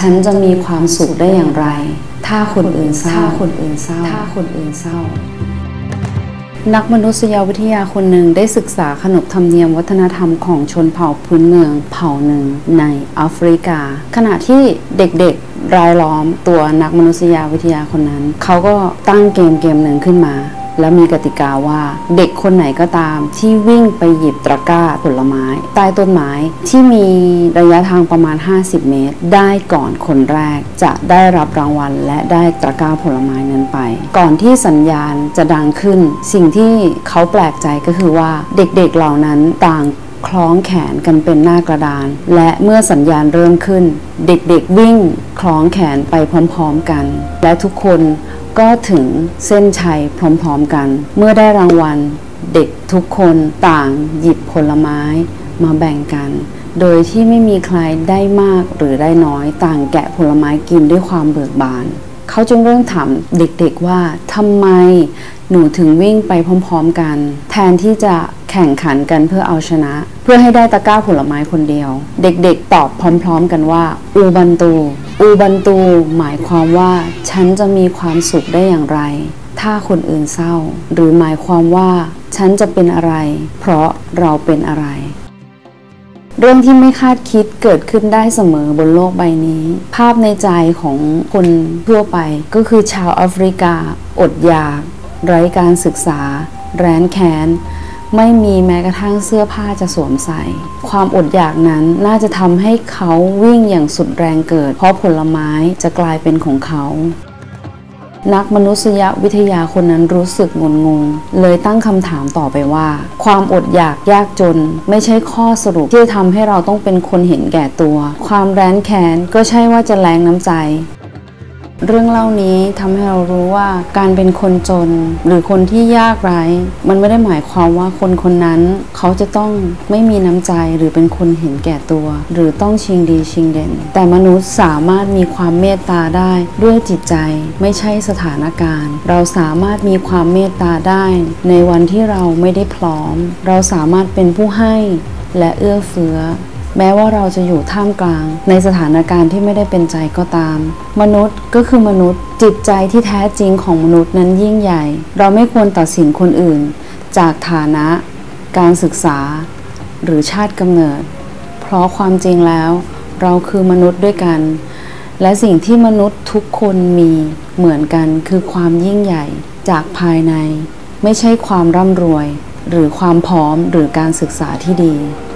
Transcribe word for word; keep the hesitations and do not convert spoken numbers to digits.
ฉันจะมีความสุขได้อย่างไรถ้าคนอื่นเศร้าถ้าคนอื่นเศร้าถ้าคนอื่นเศร้านักมนุษยวิทยาคนหนึ่งได้ศึกษาขนบธรรมเนียมวัฒนธรรมของชนเผ่าพื้นเมืองเผ่าหนึ่งในแอฟริกาขณะที่เด็กๆรายล้อมตัวนักมนุษยวิทยาคนนั้นเขาก็ตั้งเกมเกมหนึ่งขึ้นมาและมีกติกาว่าเด็กคนไหนก็ตามที่วิ่งไปหยิบตะกร้าผลไม้ใต้ต้นไม้ที่มีระยะทางประมาณห้าสิบเมตรได้ก่อนคนแรกจะได้รับรางวัลและได้ตะกร้าผลไม้นั้นไปก่อนที่สัญญาณจะดังขึ้นสิ่งที่เขาแปลกใจก็คือว่าเด็กๆเหล่านั้นต่างคล้องแขนกันเป็นหน้ากระดานและเมื่อสัญญาณเริ่มขึ้นเด็กๆวิ่งคล้องแขนไปพร้อมๆกันและทุกคนก็ถึงเส้นชัยพร้อมๆกันเมื่อได้รางวัลเด็กทุกคนต่างหยิบผลไม้มาแบ่งกันโดยที่ไม่มีใครได้มากหรือได้น้อยต่างแกะผลไม้กินด้วยความเบิกบานเขาจึงเริ่มถามเด็กๆว่าทำไมหนูถึงวิ่งไปพร้อมๆกันแทนที่จะแข่งขันกันเพื่อเอาชนะเพื่อให้ได้ตะกร้าผลไม้คนเดียวเด็กๆตอบพร้อมๆกันว่าอูบันตูอูบันตูหมายความว่าฉันจะมีความสุขได้อย่างไรถ้าคนอื่นเศร้าหรือหมายความว่าฉันจะเป็นอะไรเพราะเราเป็นอะไรเรื่องที่ไม่คาดคิดเกิดขึ้นได้เสมอบนโลกใบนี้ภาพในใจของคนทั่วไปก็คือชาวแอฟริกาอดอยากไร้การศึกษาแร้นแค้นไม่มีแม้กระทั่งเสื้อผ้าจะสวมใส่ความอดอยากนั้นน่าจะทำให้เขาวิ่งอย่างสุดแรงเกิดเพราะผลไม้จะกลายเป็นของเขานักมนุษยวิทยาคนนั้นรู้สึกงุนงงเลยตั้งคำถามต่อไปว่าความอดอยากยากจนไม่ใช่ข้อสรุปที่จะทำให้เราต้องเป็นคนเห็นแก่ตัวความแร้นแค้นก็ใช่ว่าจะแรงน้ำใจเรื่องเล่านี้ทำให้เรารู้ว่าการเป็นคนจนหรือคนที่ยากไร้มันไม่ได้หมายความว่าคนคนนั้นเขาจะต้องไม่มีน้ำใจหรือเป็นคนเห็นแก่ตัวหรือต้องชิงดีชิงเด่นแต่มนุษย์สามารถมีความเมตตาได้ด้วยจิตใจไม่ใช่สถานการณ์เราสามารถมีความเมตตาได้ในวันที่เราไม่ได้พร้อมเราสามารถเป็นผู้ให้และเอื้อเฟื้อแม้ว่าเราจะอยู่ท่ามกลางในสถานการณ์ที่ไม่ได้เป็นใจก็ตามมนุษย์ก็คือมนุษย์จิตใจที่แท้จริงของมนุษย์นั้นยิ่งใหญ่เราไม่ควรตัดสินคนอื่นจากฐานะการศึกษาหรือชาติกำเนิดเพราะความจริงแล้วเราคือมนุษย์ด้วยกันและสิ่งที่มนุษย์ทุกคนมีเหมือนกันคือความยิ่งใหญ่จากภายในไม่ใช่ความร่ำรวยหรือความพร้อมหรือการศึกษาที่ดี